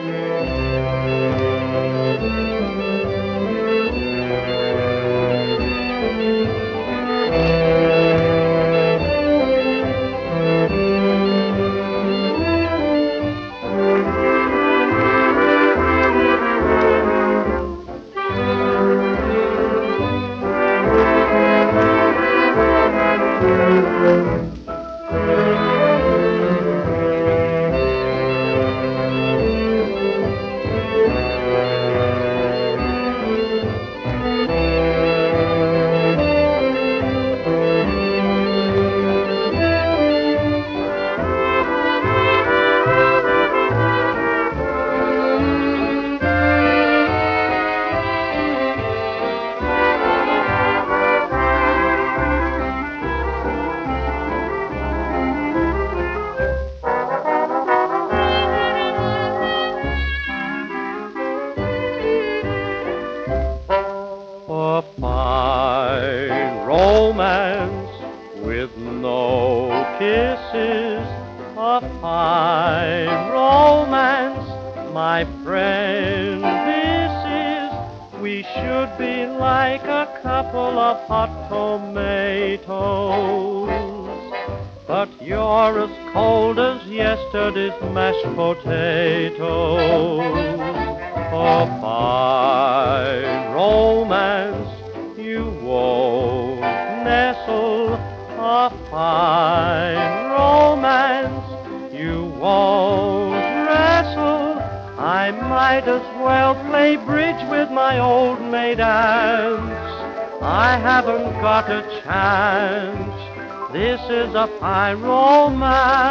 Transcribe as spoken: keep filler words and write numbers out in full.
A fine romance with no kisses. A fine romance, my friend, this is. We should be like a couple of hot tomatoes, but you're as cold as yesterday's mashed potatoes. A fine romance, you won't nestle. A fine romance, you won't wrestle. I might as well play bridge with my old maid aunts. I haven't got a chance. This is a fine romance.